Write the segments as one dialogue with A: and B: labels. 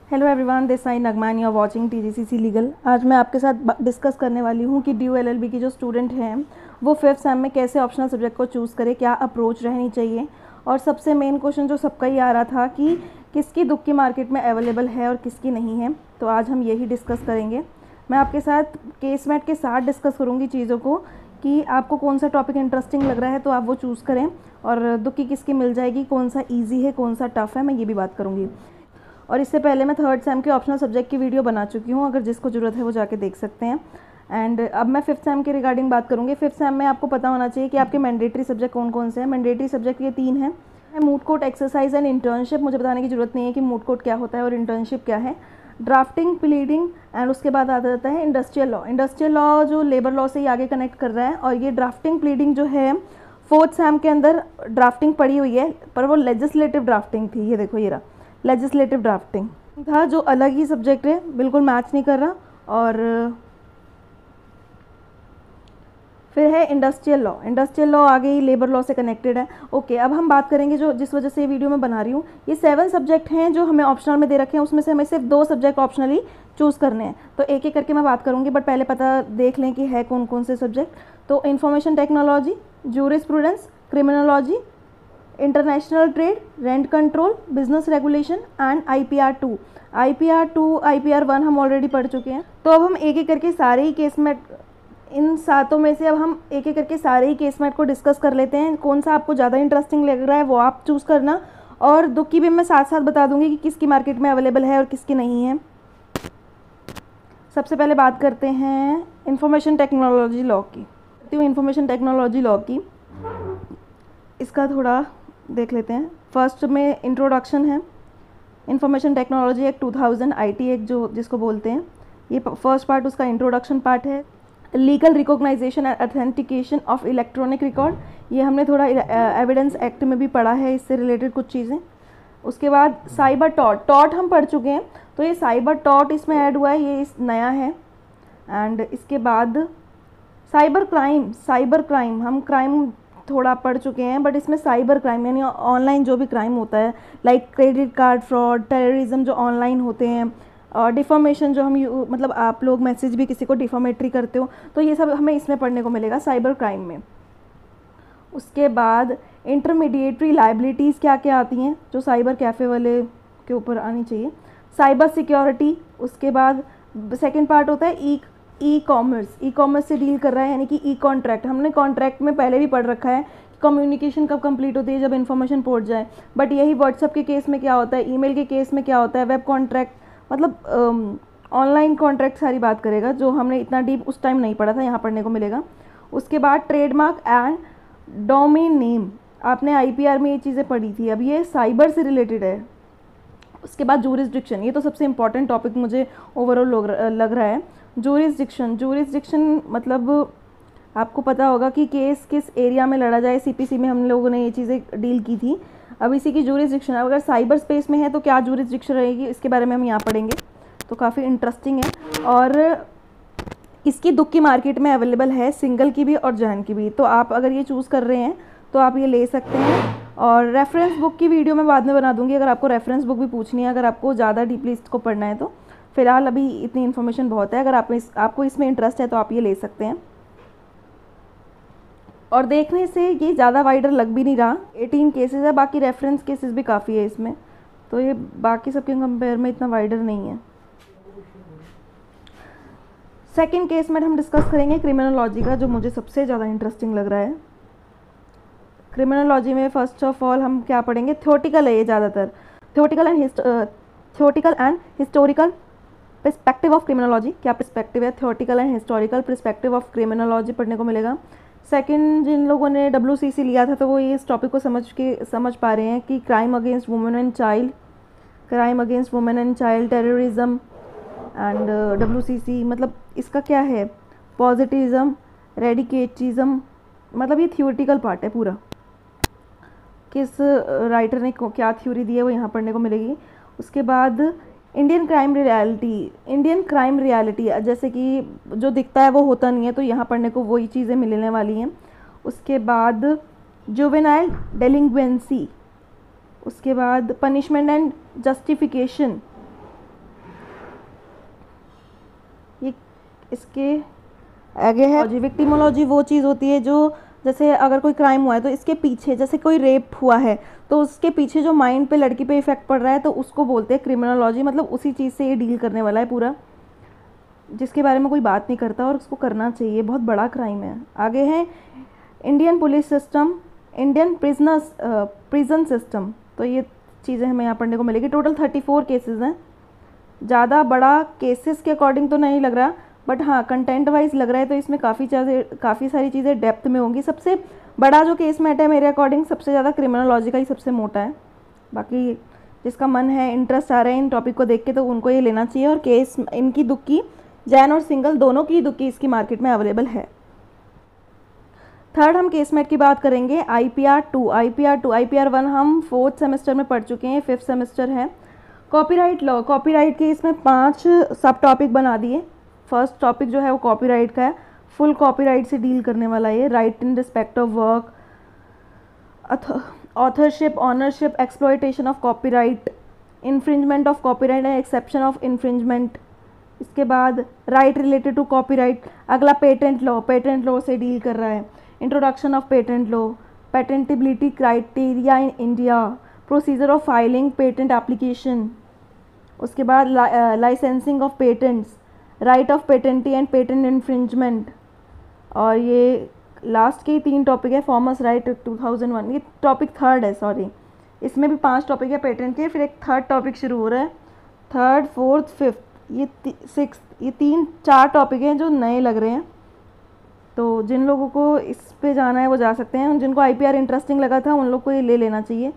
A: Hello everyone, this side Nagman, you are watching TGCC legal. आज मैं आपके साथ डिस्कस करने वाली हूँ कि ड्यू एलएलबी की जो स्टूडेंट हैं वो फिफ्थ सेम में कैसे ऑप्शनल सब्जेक्ट को चूज़ करें, क्या अप्रोच रहनी चाहिए। और सबसे मेन क्वेश्चन जो सबका ही आ रहा था कि किसकी दुक की मार्केट में अवेलेबल है और किसकी नहीं है, तो आज हम यही डिस्कस करेंगे। मैं आपके साथ केसमेट के साथ डिस्कस करूँगी चीज़ों को कि आपको कौन सा टॉपिक इंटरेस्टिंग लग रहा है तो आप वो चूज़ करें, और दुक की किसकी मिल जाएगी, कौन सा ईजी है कौन सा टफ़ है, मैं ये भी बात करूँगी। और इससे पहले मैं थर्ड सेम के ऑप्शनल सब्जेक्ट की वीडियो बना चुकी हूँ, अगर जिसको ज़रूरत है वो जाके देख सकते हैं। एंड अब मैं फिफ्थ सेम के रिगार्डिंग बात करूँगी। फिफ्थ सेम में आपको पता होना चाहिए कि आपके मैंडेटरी सब्जेक्ट कौन कौन से हैं। मैंडेटरी सब्जेक्ट ये 3 हैं। Moot court, exercise and internship. मुझे बताने की ज़रूरत नहीं है कि मूड कोर्ट क्या होता है और इंटर्नशिप क्या है। ड्राफ्टिंग, प्लीडिंग एंड उसके बाद आ जाता है इंडस्ट्रियल लॉ। इंडस्ट्रियल लॉ जो लेबर लॉ से ही आगे कनेक्ट कर रहा है, और ये ड्राफ्टिंग प्लीडिंग जो है फोर्थ सेम के अंदर ड्राफ्टिंग पड़ी हुई है, पर वो लेजिस्लेटिव ड्राफ्टिंग थी। ये देखो, ये रहा लेजिस्लेटिव ड्राफ्टिंग था, जो अलग ही सब्जेक्ट है, बिल्कुल मैच नहीं कर रहा। और फिर है इंडस्ट्रियल लॉ। इंडस्ट्रियल लॉ आगे ही लेबर लॉ से कनेक्टेड है। ओके, अब हम बात करेंगे जो जिस वजह से ये वीडियो मैं बना रही हूँ, ये 7 सब्जेक्ट हैं जो हमें ऑप्शनल में दे रखे हैं, उसमें से हमें सिर्फ 2 सब्जेक्ट ऑप्शनली चूज़ करने हैं। तो एक एक करके मैं बात करूँगी, बट पहले पता देख लें कि है कौन कौन से सब्जेक्ट। तो information technology, jurisprudence, criminology, international trade, rent control, business regulation and IPR 2। IPR 2, IPR 1 हम ऑलरेडी पढ़ चुके हैं। तो अब हम एक एक करके सारे ही केसमेट, इन 7 में से अब हम एक एक करके सारे ही केसमेट को डिस्कस कर लेते हैं। कौन सा आपको ज़्यादा इंटरेस्टिंग लग रहा है वो आप चूज़ करना, और दुक की भी मैं साथ साथ बता दूंगी कि किसकी मार्केट में अवेलेबल है और किसकी नहीं है। सबसे पहले बात करते हैं इंफॉर्मेशन टेक्नोलॉजी लॉ की। इंफॉर्मेशन टेक्नोलॉजी लॉ की, इसका थोड़ा देख लेते हैं। फर्स्ट में इंट्रोडक्शन है। Information technology act 2000, IT act जो जिसको बोलते हैं, ये फर्स्ट पार्ट उसका इंट्रोडक्शन पार्ट है। Legal recognition and authentication of electronic record, ये हमने थोड़ा एविडेंस एक्ट में भी पढ़ा है, इससे रिलेटेड कुछ चीज़ें। उसके बाद साइबर टॉट हम पढ़ चुके हैं, तो ये साइबर टॉट इसमें ऐड हुआ है, ये इस नया है। एंड इसके बाद साइबर क्राइम हम क्राइम थोड़ा पढ़ चुके हैं, बट इसमें साइबर क्राइम यानी ऑनलाइन जो भी क्राइम होता है, like credit card fraud, terrorism जो ऑनलाइन होते हैं, और डिफॉर्मेशन जो हम मतलब आप लोग मैसेज भी किसी को डिफॉर्मेटरी करते हो, तो ये सब हमें इसमें पढ़ने को मिलेगा साइबर क्राइम में। उसके बाद इंटरमीडिएटरी लाइबिलिटीज़ क्या क्या आती हैं, जो साइबर कैफ़े वाले के ऊपर आनी चाहिए। साइबर सिक्योरिटी, उसके बाद सेकेंड पार्ट होता है ई कॉमर्स से डील कर रहा है, यानी कि ई कॉन्ट्रैक्ट। हमने कॉन्ट्रैक्ट में पहले भी पढ़ रखा है कि कम्युनिकेशन कब कंप्लीट होती है, जब इन्फॉर्मेशन पहुंच जाए। बट यही व्हाट्सएप के केस में क्या होता है, ईमेल के केस में क्या होता है, वेब कॉन्ट्रैक्ट, मतलब ऑनलाइन कॉन्ट्रैक्ट सारी बात करेगा, जो हमने इतना डीप उस टाइम नहीं पढ़ा था, यहाँ पढ़ने को मिलेगा। उसके बाद ट्रेडमार्क एंड डोमेन नेम, आपने IPR में ये चीज़ें पढ़ी थी, अब ये साइबर से रिलेटेड है। उसके बाद जूरिसडिक्शन, ये तो सबसे इंपॉर्टेंट टॉपिक मुझे ओवरऑल लग रहा है। जूरिसडिक्शन मतलब आपको पता होगा कि केस किस एरिया में लड़ा जाए, CPC में हम लोगों ने ये चीज़ें डील की थी। अब इसी की जूरिसडिक्शन अगर साइबर स्पेस में है तो क्या जूरिसडिक्शन रहेगी, इसके बारे में हम यहाँ पढ़ेंगे, तो काफ़ी इंटरेस्टिंग है। और इसकी दुक की मार्केट में अवेलेबल है, सिंगल की भी और जॉइंट की भी। तो आप अगर ये चूज़ कर रहे हैं तो आप ये ले सकते हैं। और रेफरेंस बुक की वीडियो मैं बाद में बना दूंगी, अगर आपको रेफरेंस बुक भी पूछनी है, अगर आपको ज़्यादा डीपली इसको पढ़ना है तो। फिलहाल अभी इतनी इन्फॉर्मेशन बहुत है, अगर आपको इसमें इंटरेस्ट है तो आप ये ले सकते हैं। और देखने से ये ज़्यादा वाइडर लग भी नहीं रहा, 18 केसेस है, बाकी रेफरेंस केसेस भी काफ़ी है इसमें, तो ये बाकी सबके कंपेयर में इतना वाइडर नहीं है। सेकेंड केस में हम डिस्कस करेंगे क्रिमिनोलॉजी का, जो मुझे सबसे ज़्यादा इंटरेस्टिंग लग रहा है। क्रिमिनोलॉजी में फर्स्ट ऑफ ऑल हम क्या पढ़ेंगे, थ्योरेटिकल है ये ज़्यादातर, theoretical and historical perspective of criminology. क्या पर्सपेक्टिव है, theoretical and historical perspective of criminology पढ़ने को मिलेगा। सेकंड, जिन लोगों ने WCC लिया था तो वो ये इस टॉपिक को समझ पा रहे हैं कि crime against women and child, terrorism and WCC मतलब इसका क्या है, पॉजिटिविज्म, रेडिकेटिज्म, मतलब ये थ्योरेटिकल पार्ट है पूरा। किस राइटर ने क्या थ्योरी दी है वो यहाँ पढ़ने को मिलेगी। उसके बाद इंडियन क्राइम रियलिटी, जैसे कि जो दिखता है वो होता नहीं है, तो यहाँ पढ़ने को वही चीज़ें मिलने वाली हैं। उसके बाद जुवेनाइल डेलिंक्वेंसी, उसके बाद पनिशमेंट एंड जस्टिफिकेशन, इसके आगे है विक्टिमोलॉजी। वो चीज़ होती है जो जैसे अगर कोई क्राइम हुआ है तो इसके पीछे, जैसे कोई रेप हुआ है तो उसके पीछे जो माइंड पे लड़की पे इफेक्ट पड़ रहा है तो उसको बोलते हैं क्रिमिनोलॉजी। मतलब उसी चीज़ से ये डील करने वाला है पूरा, जिसके बारे में कोई बात नहीं करता और उसको करना चाहिए, बहुत बड़ा क्राइम है। आगे है Indian police system, Indian prison system. तो ये चीज़ें हमें यहाँ पढ़ने को मिलेगी। टोटल 34 केसेस हैं। ज़्यादा बड़ा केसेस के अकॉर्डिंग तो नहीं लग रहा, बट हाँ कंटेंट वाइज लग रहा है, तो इसमें काफ़ी सारी चीज़ें डेप्थ में होंगी। सबसे बड़ा जो केस मैट है मेरे अकॉर्डिंग, सबसे ज़्यादा क्रिमिनोलॉजी का ही सबसे मोटा है। बाकी जिसका मन है, इंटरेस्ट आ रहा है इन टॉपिक को देख के, तो उनको ये लेना चाहिए। और केस इनकी दुक्की, जैन और सिंगल दोनों की दुक्की इसकी मार्केट में अवेलेबल है। थर्ड हम केस मेट की बात करेंगे, IPR 2। IPR 1 हम 4th सेमेस्टर में पढ़ चुके हैं, 5th सेमेस्टर है। कॉपीराइट लॉ, कॉपीराइट के इसमें 5 सब टॉपिक बना दिए। फर्स्ट टॉपिक जो है वो कॉपीराइट का है, फुल कॉपीराइट से डील करने वाला ये। Right in respect of work, authorship, ownership, exploitation of copyright, infringement of copyright and exception of infringement. इसके बाद राइट रिलेटेड टू कॉपीराइट। अगला पेटेंट लॉ, पेटेंट लॉ से डील कर रहा है। Introduction of patent law, patentability criteria in India, procedure of filing patent application. उसके बाद licensing of patents, right of patentee and patent infringement. और ये last के 3 टॉपिक है, फॉर्मर्स राइट 2001। ये टॉपिक थर्ड है, सॉरी। इसमें भी 5 टॉपिक है पेटेंट के, फिर एक थर्ड टॉपिक शुरू हो रहा है। थर्ड, फोर्थ, फिफ्थ, ये 6th, ये 4 टॉपिक हैं जो नए लग रहे हैं। तो जिन लोगों को इस पे जाना है वो जा सकते हैं। जिनको IPR इंटरेस्टिंग लगा था उन लोग को ये ले लेना चाहिए।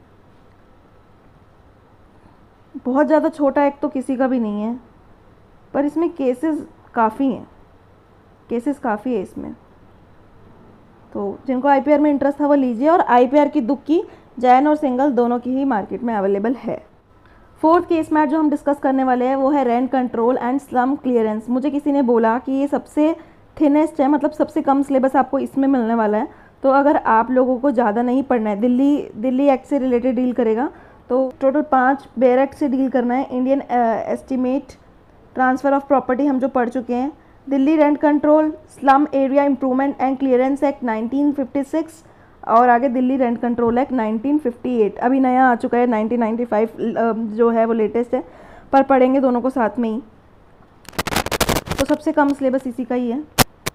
A: बहुत ज़्यादा छोटा एक तो किसी का भी नहीं है, पर इसमें केसेस काफ़ी हैं, केसेस काफ़ी है इसमें। तो जिनको IPR में इंटरेस्ट था वो लीजिए। और IPR की दुक्की जैन और सिंगल दोनों की ही मार्केट में अवेलेबल है। 4th केस मैट जो हम डिस्कस करने वाले हैं वो है rent control and slum clearance. मुझे किसी ने बोला कि ये सबसे थिनेस्ट है, मतलब सबसे कम सिलेबस आपको इसमें मिलने वाला है। तो अगर आप लोगों को ज़्यादा नहीं पढ़ना है, दिल्ली एक्ट से रिलेटेड डील करेगा, तो टोटल 5 बेयर एक्ट से डील करना है। Indian easement, transfer of property हम जो पढ़ चुके हैं, Delhi rent control, slum area improvement and clearance act 1956, और आगे दिल्ली रेंट कंट्रोल एक्ट 1958। अभी नया आ चुका है 1995 जो है वो लेटेस्ट है, पर पढ़ेंगे दोनों को साथ में ही। तो सबसे कम सिलेबस इसी का ही है।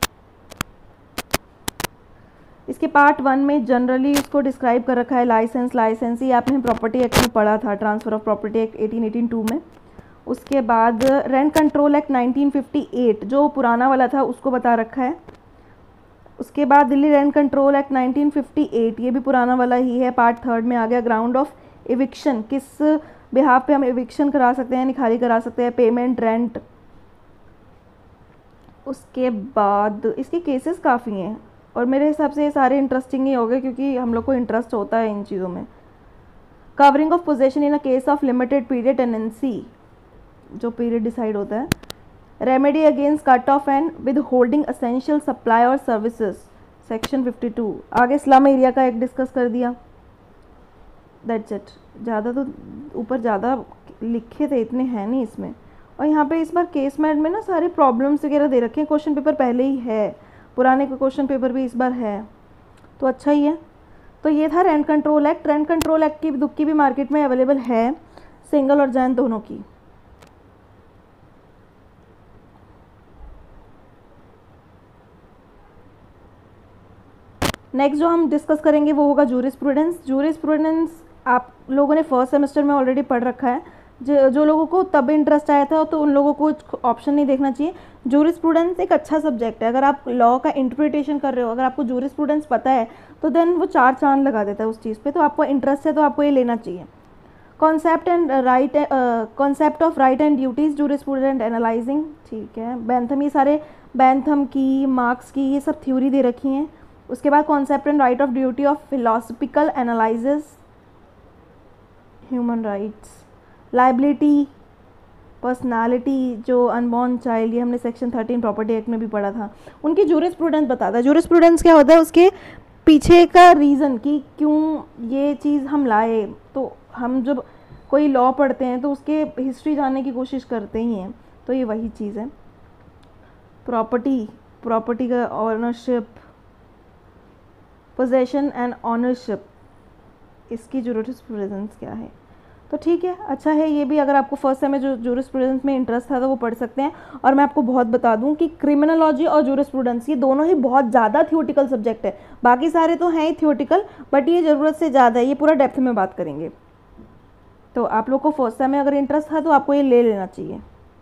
A: इसके पार्ट 1 में जनरली इसको डिस्क्राइब कर रखा है। लाइसेंस ये आपने प्रॉपर्टी एक्ट में पढ़ा था, ट्रांसफ़र ऑफ प्रॉपर्टी एक्ट 1882 में। उसके बाद रेंट कंट्रोल एक्ट 1958 जो पुराना वाला था उसको बता रखा है। उसके बाद दिल्ली रेंट कंट्रोल एक्ट 1958, ये भी पुराना वाला ही है। पार्ट 3 में आ गया ग्राउंड ऑफ इविक्शन, किस बिहाफ पे हम इविक्शन करा सकते हैं, निखारी करा सकते हैं, पेमेंट, रेंट। उसके बाद इसके केसेस काफ़ी हैं और मेरे हिसाब से ये सारे इंटरेस्टिंग ही हो गए क्योंकि हम लोग को इंटरेस्ट होता है इन चीज़ों में। Covering of possession in a case of limited period tenancy, जो पीरियड डिसाइड होता है। Remedy against cut off and withholding essential supply और सर्विसेज, सेक्शन 52। आगे स्लम एरिया का एक डिस्कस कर दिया, दैट्स इट। ज़्यादा तो ऊपर ज़्यादा लिखे थे इतने हैं नहीं इसमें। और यहाँ पे इस बार केस मैट में ना सारे प्रॉब्लम्स वगैरह दे रखे हैं। क्वेश्चन पेपर पहले ही है, पुराने का क्वेश्चन पेपर भी इस बार है, तो अच्छा ही है। तो ये था rent control act. Rent control act की दुक्की भी मार्केट में अवेलेबल है, सिंगल और जैन दोनों की। नेक्स्ट जो हम डिस्कस करेंगे वो होगा जूरिस्प्रूडेंस। जूरिस्प्रूडेंस आप लोगों ने फर्स्ट सेमेस्टर में ऑलरेडी पढ़ रखा है। जो लोगों को तब इंटरेस्ट आया था तो उन लोगों को ऑप्शन नहीं देखना चाहिए। जूरिस्प्रूडेंस एक अच्छा सब्जेक्ट है। अगर आप लॉ का इंटरप्रिटेशन कर रहे हो, अगर आपको जूरिस्प्रूडेंस पता है तो देन वो 4 चांद लगा देता है उस चीज़ पे। तो आपको इंटरेस्ट है तो आपको ये लेना चाहिए। Concept and right, concept of right and duties, jurisprudent analysing, ठीक है। बैंथम, ये सारे बैंथम की, मार्क्स की, ये सब थ्योरी दे रखी हैं। उसके बाद concept and right of duty of philosophical analysis, human rights, liability, personality, जो अनबॉर्न चाइल्ड, ये हमने सेक्शन 13 प्रॉपर्टी एक्ट में भी पढ़ा था। उनकी जूरिस्प्रूडेंस बताता है। जूरिस्प्रूडेंस क्या होता है, उसके पीछे का रीज़न कि क्यों ये चीज़ हम लाए। तो हम जब कोई लॉ पढ़ते हैं तो उसके हिस्ट्री जानने की कोशिश करते ही हैं, तो ये वही चीज़ है। प्रॉपर्टी का ऑनरशिप, पोजेशन एंड ऑनरशिप, इसकी जूरिस्प्रूडेंस क्या है। तो ठीक है, अच्छा है ये भी। अगर आपको फर्स्ट सेम में जो जूरिस्प्रूडेंस में इंटरेस्ट था तो वो पढ़ सकते हैं। और मैं आपको बहुत बता दूं कि क्रिमिनोलॉजी और जूरिस्प्रूडेंस ये दोनों ही बहुत ज़्यादा थियोटिकल सब्जेक्ट है। बाकी सारे तो हैं ही थियोटिकल, बट ये ज़रूरत से ज़्यादा है, ये पूरा डेप्थ में बात करेंगे। तो आप लोग को फर्स्ट सेम में अगर इंटरेस्ट था तो आपको ये ले लेना चाहिए।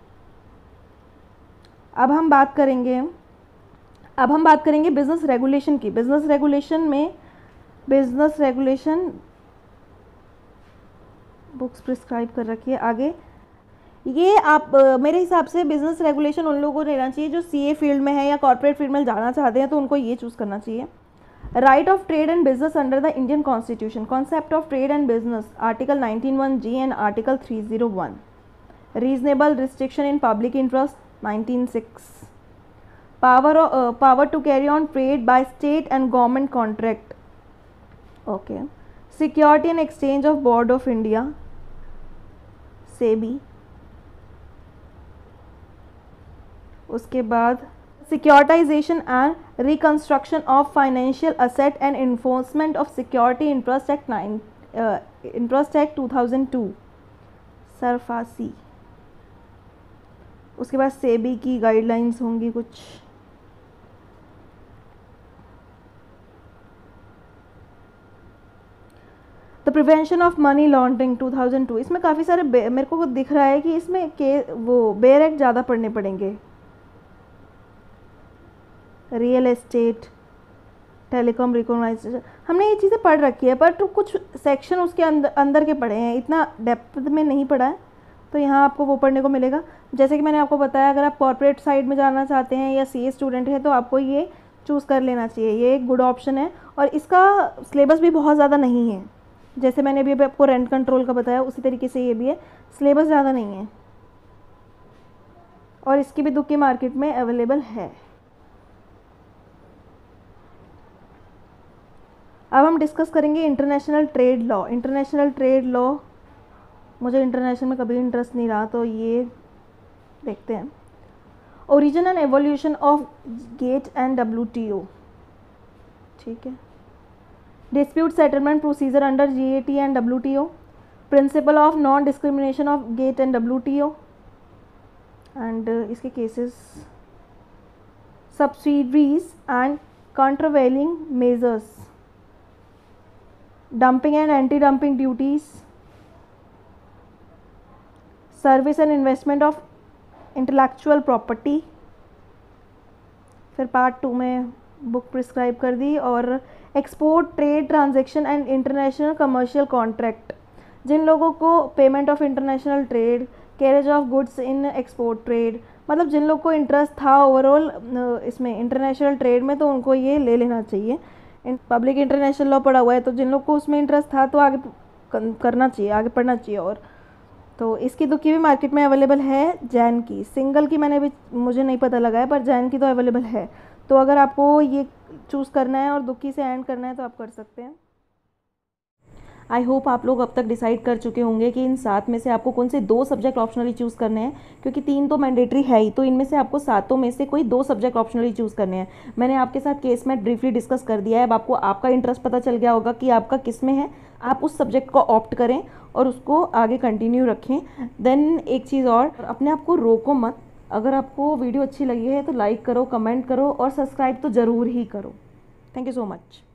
A: अब हम बात करेंगे बिजनेस रेगुलेशन की। बिजनेस रेगुलेशन बुक्स प्रिस्क्राइब कर रखी है आगे। ये आप मेरे हिसाब से बिजनेस रेगुलेशन उन लोगों को लेना चाहिए जो सीए फील्ड में है या कॉर्पोरेट फील्ड में जाना चाहते हैं, तो उनको ये चूज़ करना चाहिए। Right of trade and business under the Indian constitution, concept of trade and business, article 19(1)(g and article 301, reasonable restriction in public interest 19(6), power to carry on trade by state and government contract, okay, security and exchange of board of India, SEBI, उसके बाद securitisation and reconstruction of financial asset and enforcement of security interest act 2002, SARFAESI. उसके बाद सेबी की guidelines होंगी कुछ। The prevention of money laundering 2002, इसमें काफ़ी सारे मेरे को दिख रहा है कि इसमें वो बेयर एक्ट ज़्यादा पढ़ने पड़ेंगे। रियल एस्टेट, टेलीकॉम रिकॉग्नाइजेशन, हमने ये चीज़ें पढ़ रखी है, पर तो कुछ सेक्शन उसके अंदर के पढ़े हैं, इतना डेप्थ में नहीं पढ़ा है। तो यहाँ आपको वो पढ़ने को मिलेगा। जैसे कि मैंने आपको बताया, अगर आप कॉर्पोरेट साइड में जाना चाहते हैं या सीए स्टूडेंट हैं तो आपको ये चूज़ कर लेना चाहिए, ये एक गुड ऑप्शन है। और इसका सिलेबस भी बहुत ज़्यादा नहीं है, जैसे मैंने अभी आपको रेंट कंट्रोल का बताया उसी तरीके से ये भी है, सिलेबस ज़्यादा नहीं है और इसकी भी दुक्की मार्केट में अवेलेबल है। अब हम डिस्कस करेंगे international trade law. International trade law, मुझे इंटरनेशनल में कभी इंटरेस्ट नहीं रहा, तो ये देखते हैं। Origin and evolution of GATT and WTO, ठीक है। Dispute settlement procedure under GATT and WTO, principle of non discrimination of GATT and WTO and इसके cases, subsidies and countervailing measures, dumping and anti dumping duties, service and investment of intellectual property. फिर part 2 में book prescribe कर दी। और export trade transaction and international commercial contract, जिन लोगों को payment of international trade, carriage of goods in export trade, मतलब जिन लोगों को इंटरेस्ट था ओवरऑल इसमें इंटरनेशनल ट्रेड में, तो उनको ये ले लेना चाहिए। पब्लिक इंटरनेशनल लॉ पढ़ा हुआ है, तो जिन लोग को उसमें इंटरेस्ट था तो आगे करना चाहिए, आगे पढ़ना चाहिए। और तो इसकी दुक्की भी मार्केट में अवेलेबल है, जैन की। सिंगल की मुझे नहीं पता लगा है, पर जैन की तो अवेलेबल है। तो अगर आपको ये चूज़ करना है और दुक्की से एंड करना है तो आप कर सकते हैं। आई होप आप लोग अब तक डिसाइड कर चुके होंगे कि इन 7 में से आपको कौन से 2 सब्जेक्ट ऑप्शनली चूज़ करने हैं, क्योंकि 3 तो मैंडेटरी है ही, तो इनमें से आपको 7 में से कोई 2 सब्जेक्ट ऑप्शनली चूज़ करने हैं। मैंने आपके साथ केस में ब्रीफली डिस्कस कर दिया है। अब आपको आपका इंटरेस्ट पता चल गया होगा कि आपका किस में है, आप उस सब्जेक्ट को ऑप्ट करें और उसको आगे कंटिन्यू रखें। देन एक चीज़ और, अपने आप को रोको मत। अगर आपको वीडियो अच्छी लगी है तो लाइक करो, कमेंट करो और सब्सक्राइब तो ज़रूर ही करो। Thank you so much.